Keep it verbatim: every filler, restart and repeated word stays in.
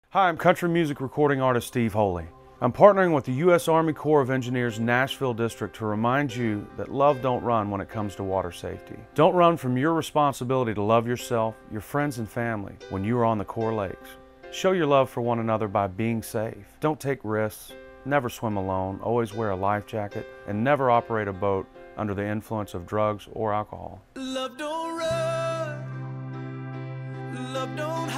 Hi, I'm country music recording artist Steve Holy. I'm partnering with the U S Army Corps of Engineers Nashville District to remind you that love don't run when it comes to water safety. Don't run from your responsibility to love yourself, your friends and family when you are on the Corps lakes. Show your love for one another by being safe. Don't take risks, never swim alone, always wear a life jacket, and never operate a boat under the influence of drugs or alcohol. Love don't run, love don't